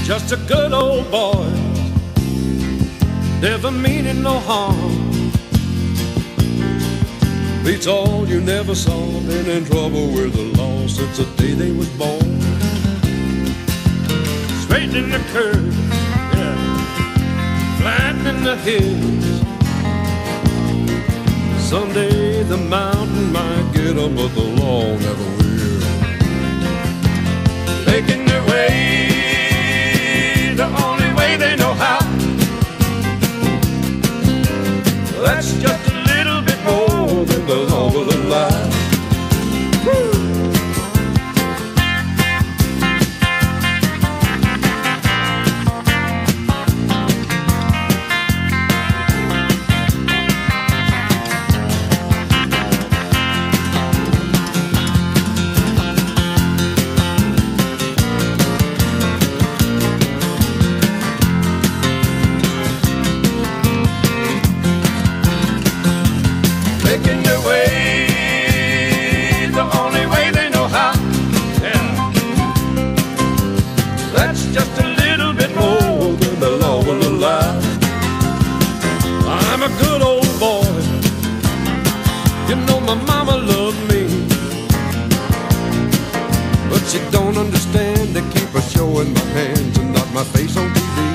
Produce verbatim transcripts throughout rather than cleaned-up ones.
just a good old boy, never meaning no harm. Beats all you never saw, been in trouble with the law since the day they was born. Straight in the curve, yeah, flat in the hills. Someday the mountain might get them, but the law never will. Making their way the only way they know how. That's just a little bit more than the law will allow. Making their way the only way they know how. Yeah. That's just a little bit more than the law will allow. I'm a good old boy, you know my mama loved me, but she don't understand. They keep her showing my hands and not my face on T V.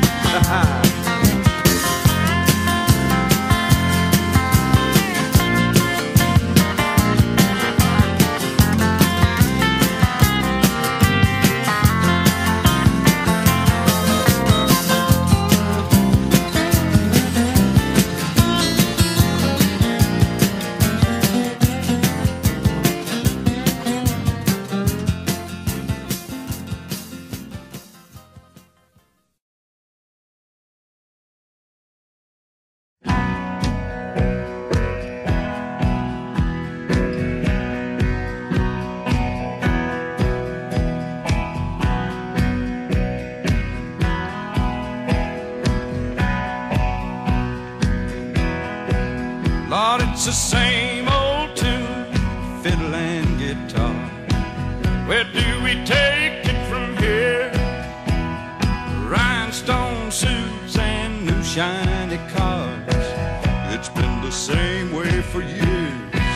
Lord, it's the same old tune, fiddle and guitar. Where do we take it from here? Rhinestone suits and new shiny cars. It's been the same way for years.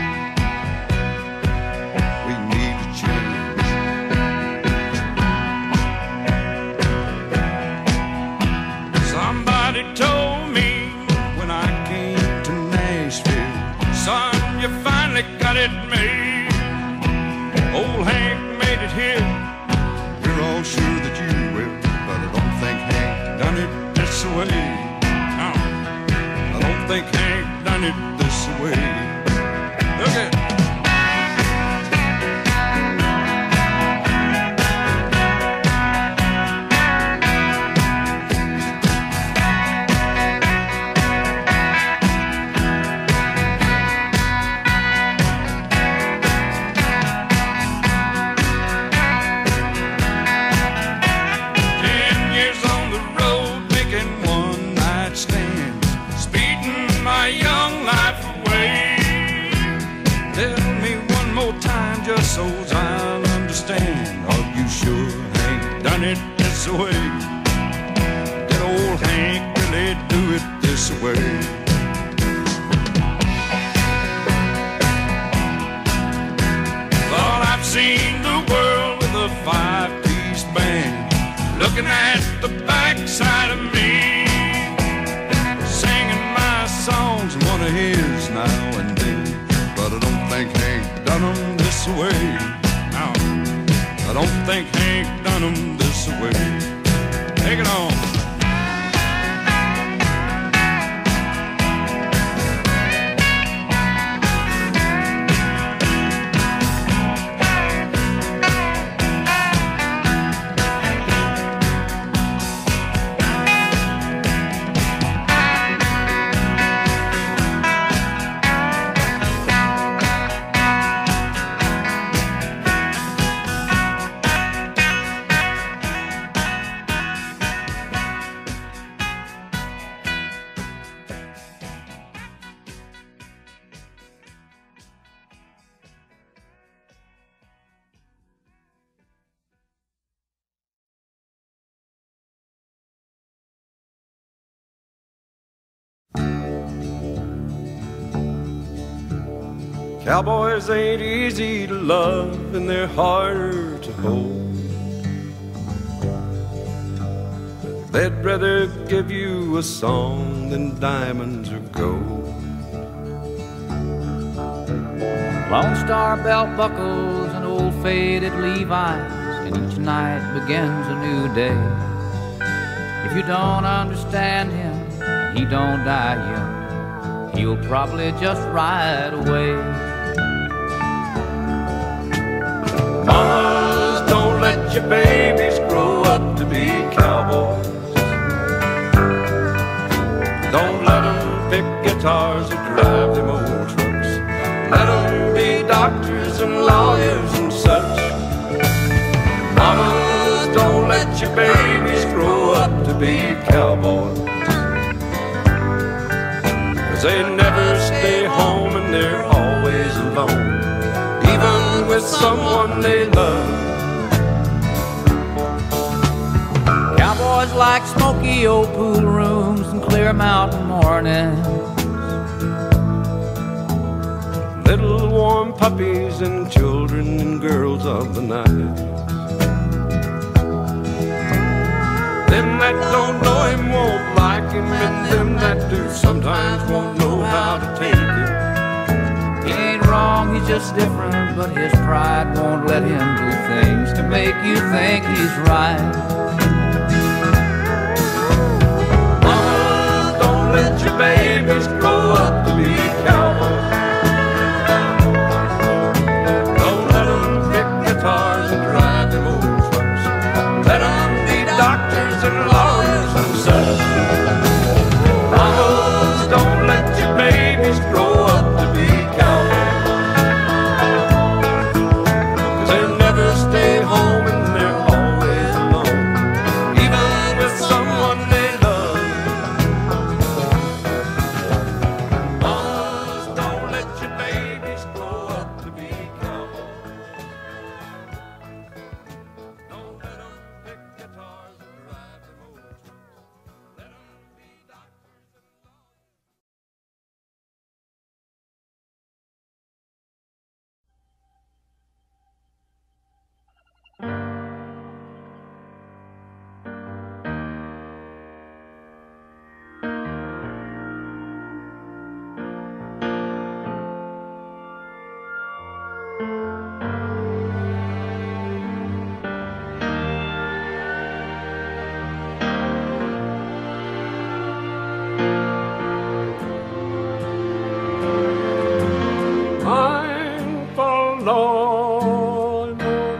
We need a change. Somebody told me when I came, son, you finally got it made. Old Hank made it here. We're all sure that you will, but I don't think Hank done it this way. No, I don't think Hank done it this way. Look at it. Just so I'll understand. Are you sure Hank done it this way? Did old Hank really do it this way? Lord, I've seen the world with a five-piece band, looking at the backside of me, singing my songs, one of his now and then. But I don't think Hank done them this way. No, I don't think Hank done them this way. Take it on. Cowboys ain't easy to love and they're harder to hold. They'd rather give you a song than diamonds or gold. Lone Star belt buckles and old faded Levi's, and each night begins a new day. If you don't understand him, he don't die young, he'll probably just ride away. Mamas, don't let your babies grow up to be cowboys. Don't let them pick guitars or drive them old trucks. Let them be doctors and lawyers and such. Mamas, don't let your babies grow up to be cowboys. 'Cause they never stay home and they're always alone, even with someone they love. Cowboys like smoky old pool rooms and clear mountain mornings, little warm puppies and children and girls of the night. Them that don't know him won't like him, and them that do sometimes won't know how to take it. he ain't wrong, he's just different, but his pride won't let him do things to make you think he's right. Mama, don't let your babies grow up to be cowboys. Don't let them pick guitars and drive them old trucks. Let them be doctors and lawyers and such. Mamas, don't let your babies grow up to be cowboys. 'Cause they never stay home and they're always alone, even with someone they love. Mamas, don't let your babies grow up to be cowboys. Don't let them pick guitars and drive them old trucks. Let them be doctors and I'm forlorn,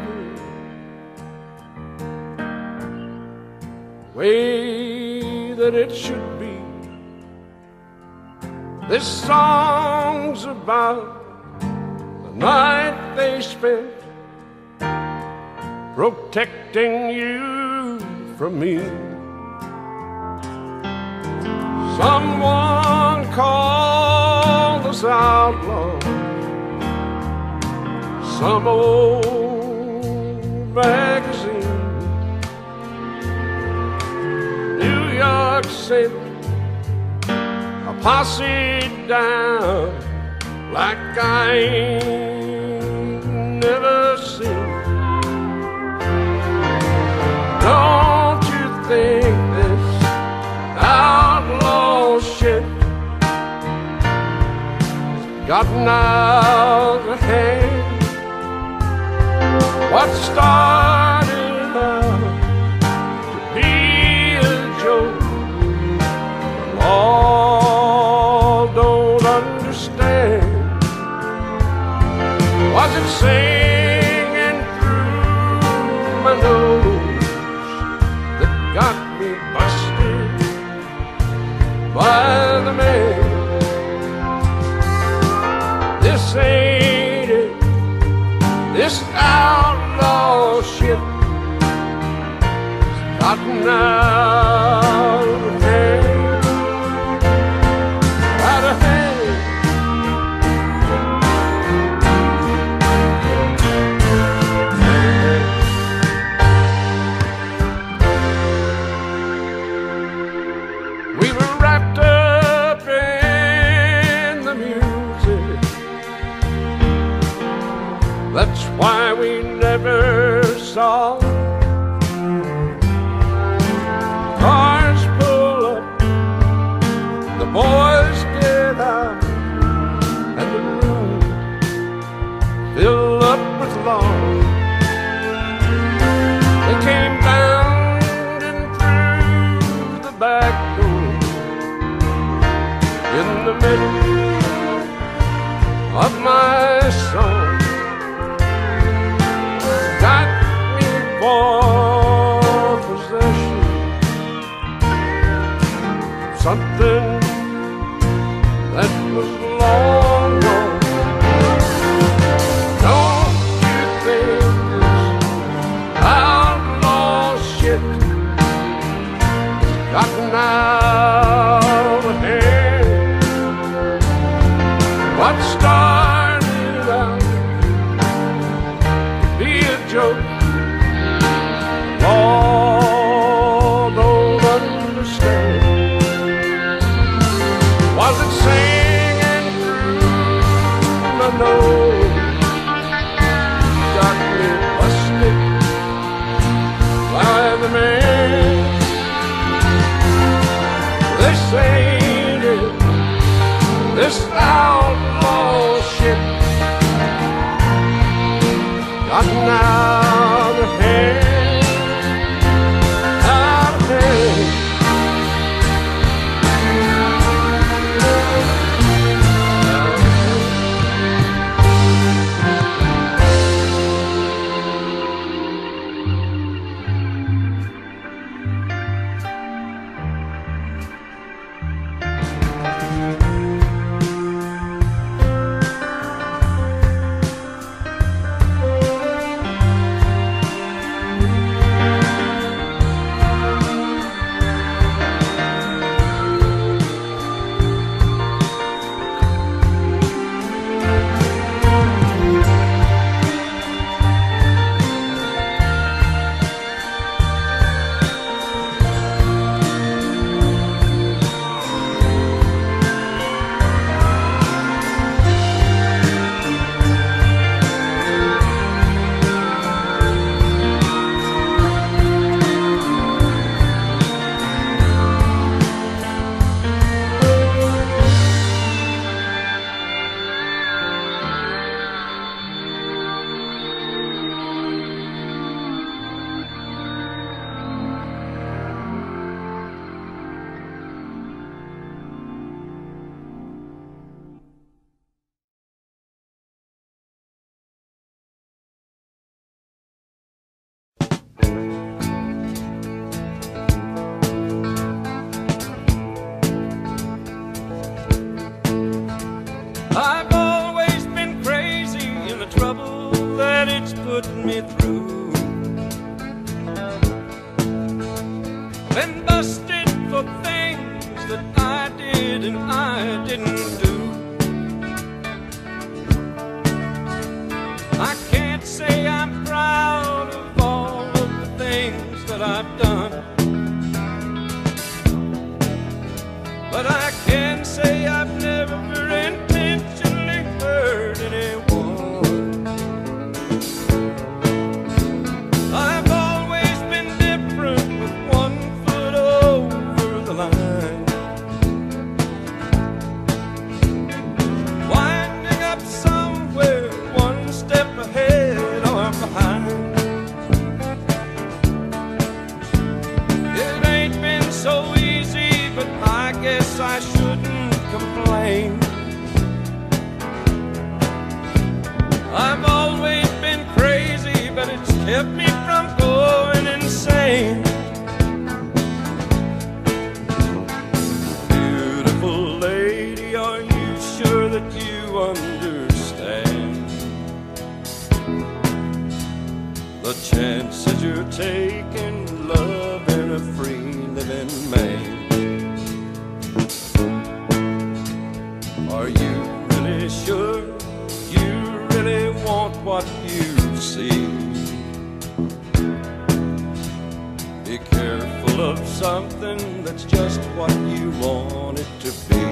way that it should be. This song's about the night they spent protecting you from me. Someone called us outlaws, some old magazine. New York sent a posse down like I ain't never seen. Don't you think this outlaw shit gotten out of hand? What started out to be a joke, all don't understand. Was it singing through my nose that got me busted by the man? This ain't it, this outlaw shit has gotten out of hand, out of hand. We were wrapped up in the music That's why we never saw cars pull up, the boys get out, and the room fill up with lawn. They came down and through the back door in the middle of my song. Got me for possession, something that was long gone. Don't you think this outlaw shit has gotten out of hand? What started out to be a joke, law don't understand. Was it singing through my nose? Got me busted by the man. This ain't it, this outlaw shit gotten out of hand, out of hand. I've always been crazy in the trouble that it's put me through. Been busted for things that I did and I didn't do. I can't say I'm proud of all of the things that I've done, but I can say I've never intentionally hurt anyone. I've always been different, with one foot over the line, winding up somewhere one step ahead or behind. It ain't been so easy, but I guess I shouldn't complain. I've always been crazy, but it's kept me from going insane. Beautiful lady, are you sure that you understand the chances you're taking, loving a free living man? Are you really sure you really want what you see? Be careful of something that's just what you want it to be.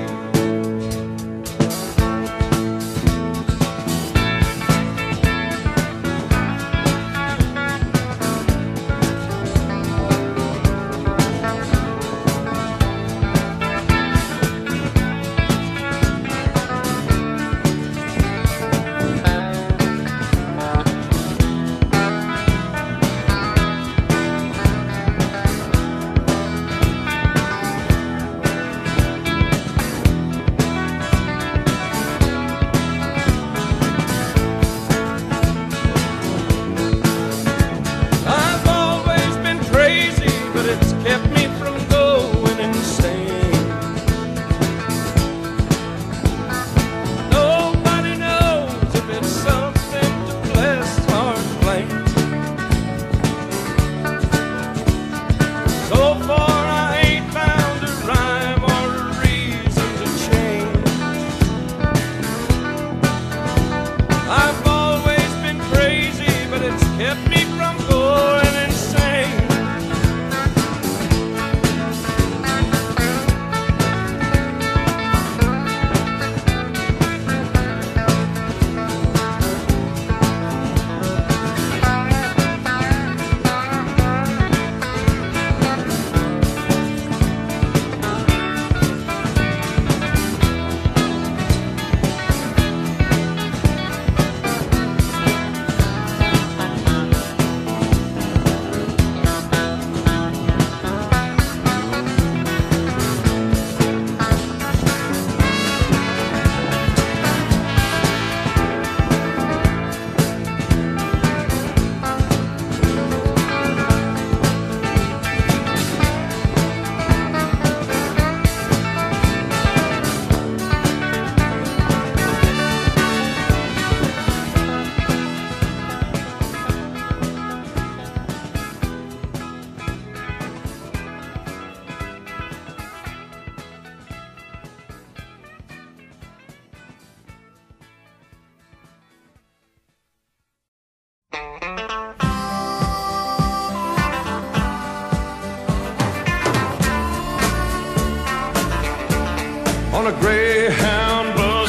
on a Greyhound bus.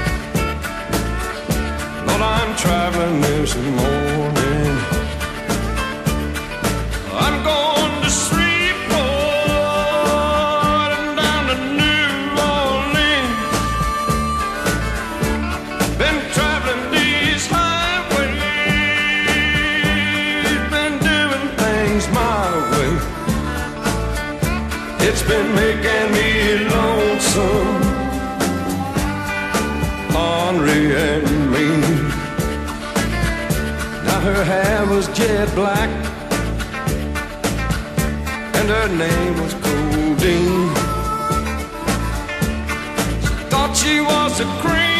Lord, I'm traveling this morning. I'm going to Shreveport and down to New Orleans. Been traveling these highways, been doing things my way. It's been making me lonesome, ornery and mean. Now her hair was jet black and her name was Codeine. She thought she was the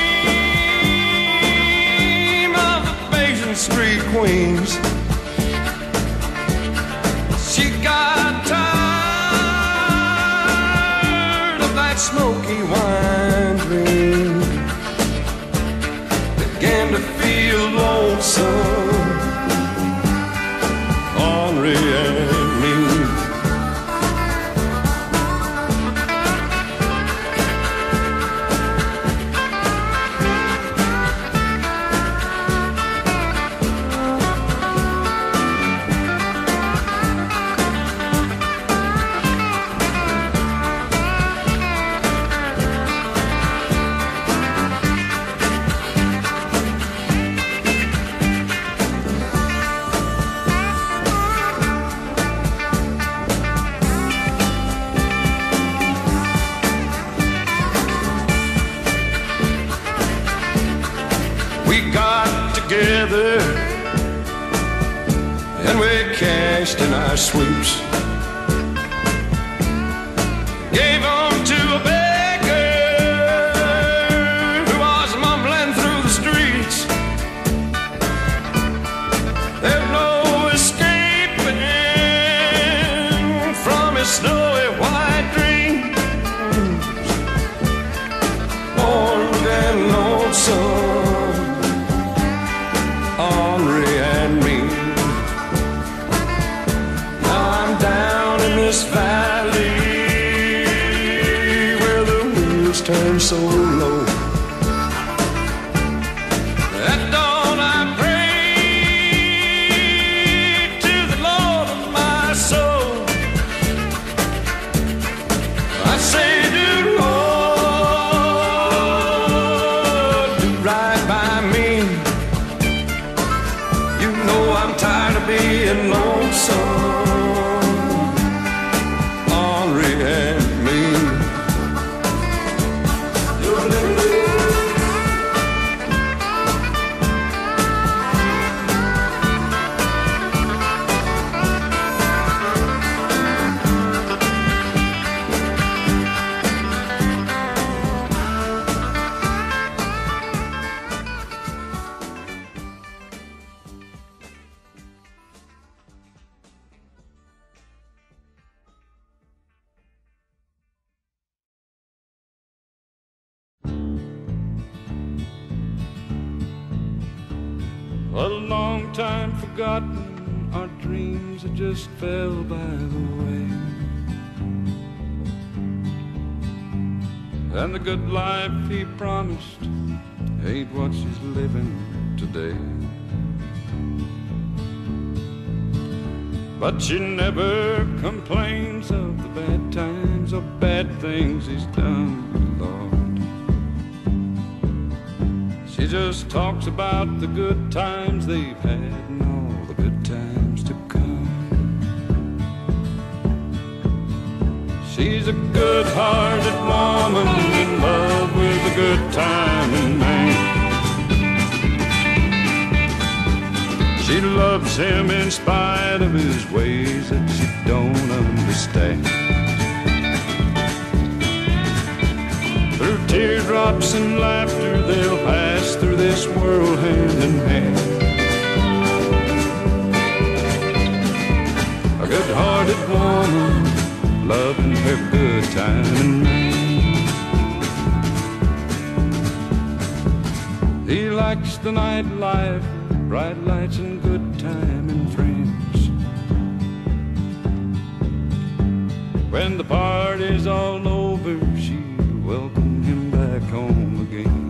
cream of the Basin Street queens. She got tired of that smoky wine drink, began to feel lonesome, ornery and mean. Together, and we cashed in our sweeps, gave them to a beggar who was mumbling through the streets. There's no escaping from his snowy white dreams, born and lonesome, ornery and mean. Now I'm down in this valley where the wheels turn so low. At dawn I pray to the Lord of my soul. I say, do Lord, do right by me. I'm tired of being lonesome, ornery and mean. A long time forgotten, our dreams had just fell by the way, and the good life he promised ain't what she's living today. But she never complains of the bad times or bad things he's done, Lord. She just talks about the good times they've had and all the good times to come. She's a good-hearted woman in love with a good-timing man. She loves him in spite of his ways that she don't understand. Through teardrops and laughter they'll pass through this world hand in hand. A good-hearted woman loving her good-timing man. He likes the nightlife, bright lights and good time and friends. When the party's all over, she'll welcome him back home again.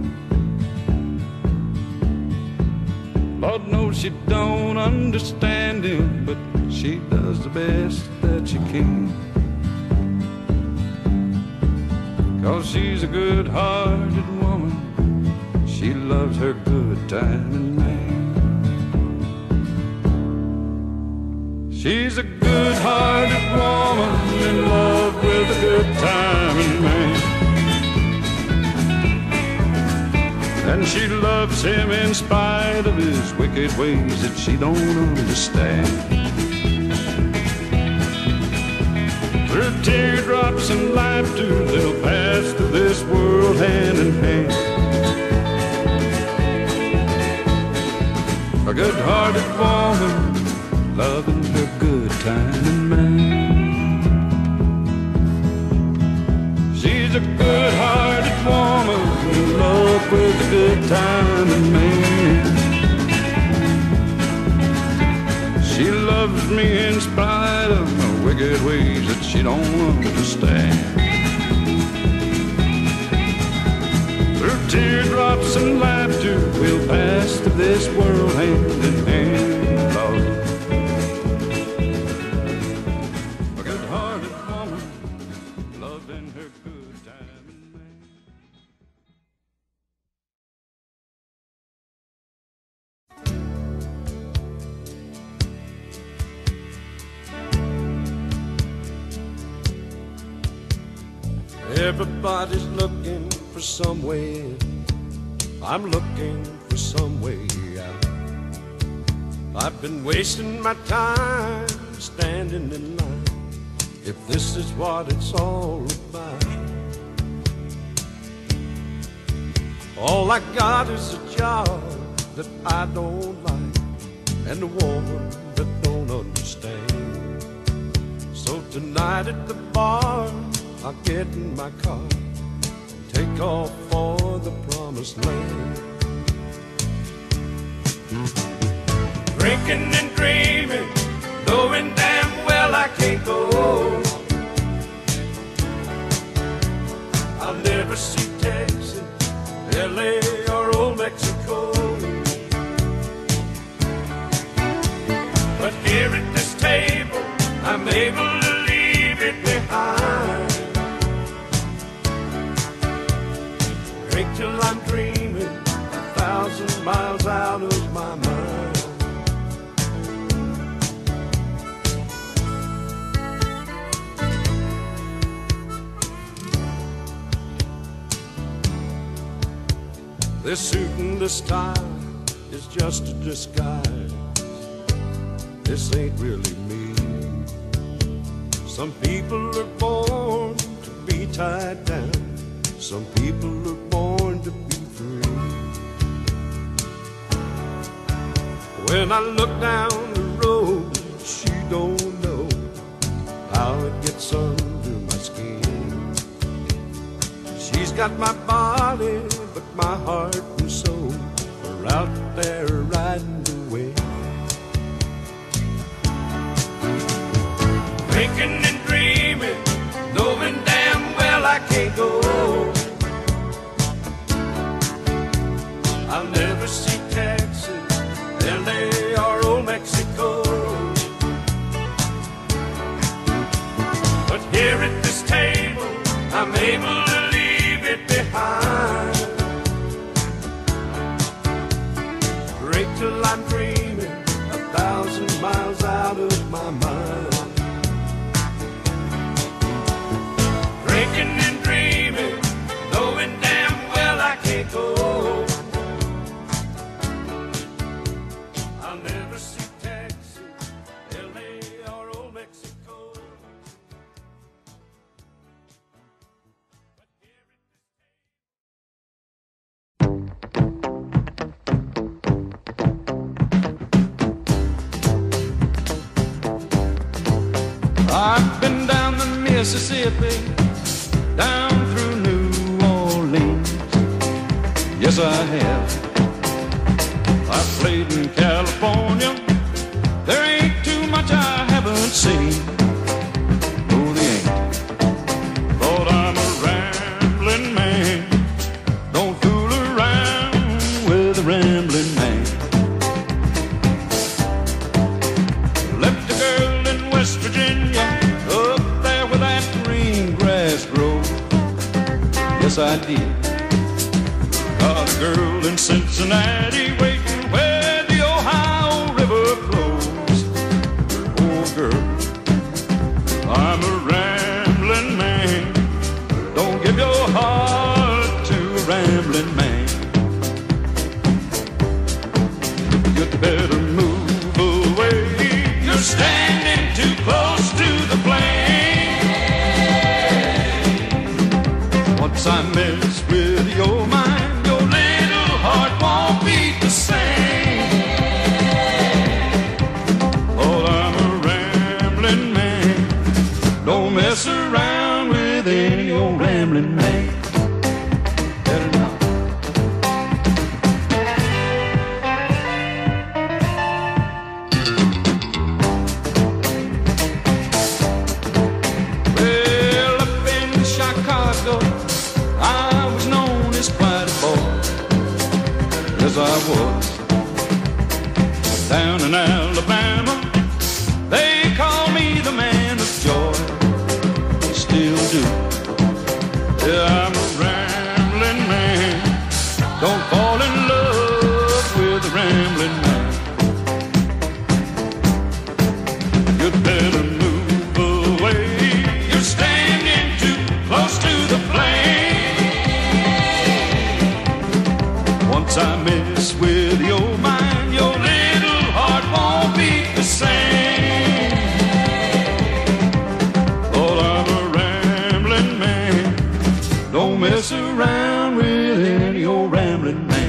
Lord knows she don't understand him, but she does the best that she can. 'Cause she's a good-hearted woman, she loves her good-timing man. She's a good-hearted woman in love with a good-timing man. And she loves him in spite of his wicked ways that she don't understand. Through teardrops and laughter, they'll pass through this world hand in hand. A good-hearted woman loving her good-timing man. She's a good-hearted woman in love with a good-timing man. She loves me in spite of my wicked ways that she don't understand. Through teardrops and laughter, we'll pass through this world hand in hand. Lord, a good-hearted woman loving her good-timing man. Everybody's looking for some way in. I'm looking for some way out. I've been wasting my time standing in line, if this is what it's all about. All I got is a job that I don't like, and a woman that don't understand. So tonight at the bar, I'll get in my car and take off for the promised land. Drinking and dreaming, knowing damn well I can't go. I'll never see Texas, L A or old Mexico. But here at this table, I'm able to leave it behind. Drink till I'm dreaming, a thousand miles out of my mind. This suit and this tie is just a disguise. This ain't really me. Some people are born to be tied down. Some people are born to be free. When I look down the road, she don't know how it gets under my skin. She's got my body, but my heart and soul are out there riding the wind. Drinking and dreaming, knowing damn well I can't go. I'll never see Texas, L A or old Mexico. But here at this table, I'm able to leave it behind. Drink till I'm dreaming, a thousand miles out of my mind. Drinking and dreaming, knowing damn well I can't go. I'll never see Texas, L A or old Mexico. I've been down the Mississippi, down through New Orleans. Yes, I have. I've played in California. There ain't too much I haven't seen. No, they ain't. Lord, I'm a rambling man. yes I did. Got a girl in Cincinnati waiting where the Ohio River flows. Oh girl, I'm a rambling man. Don't give your heart to a rambling man. You'd better move away. You're standing too close to the flame. Once I mess with your mind, your little heart won't beat the same. Oh, I'm a rambling man. Don't mess around with any old rambling man. Better not. Well, up in Chicago, I was known as quite a boy. Yes, I was. Down in Alabama, they call me the man of joy. They still do. Yeah, I'm a rambling man. Don't fall in love with a rambling man. You'd better move away. You're standing too close to the flame. Once I mess with your mind, your little heart won't beat the same. Lord, I'm a rambling man. Don't mess around with any old rambling man.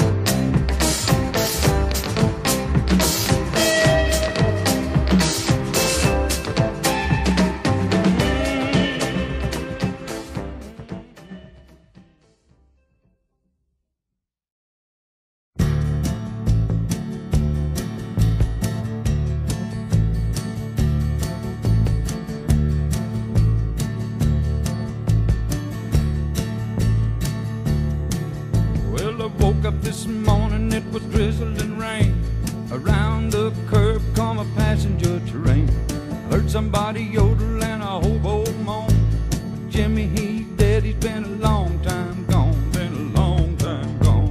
Well, I woke up this morning, it was drizzling rain. Around the curb come a passenger train. Heard somebody yodel and a hobo moan. Jimmy, he's dead, he's been a long time gone, been a long time gone.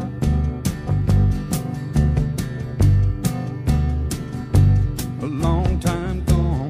A long time gone.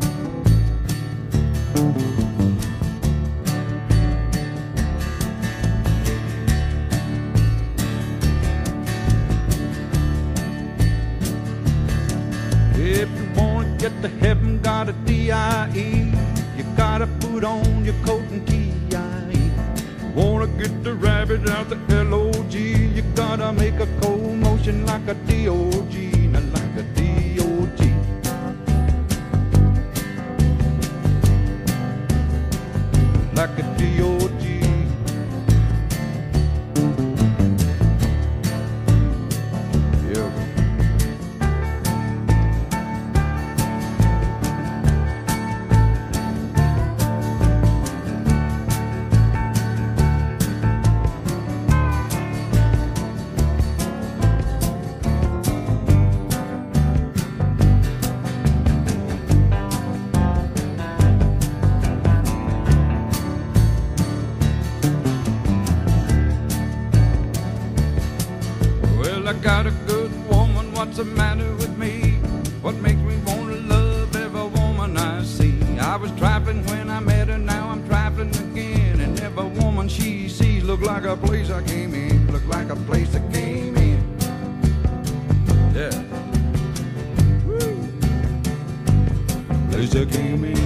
If you wanna get to heaven, got a D I E. You gotta put on your coat and T I E. Wanna get the rabbit out the L O G. You gotta make a cold motion like a D O G, not like a D O G. Like a D O G. Yeah. Well, I got a good woman, what's the matter with me? What makes me want to love every woman I see? I was trifling when I met her, now I'm trifling again. And every woman she sees look like a place I came in, look like a place I came in. Yeah. Woo. Place I came in.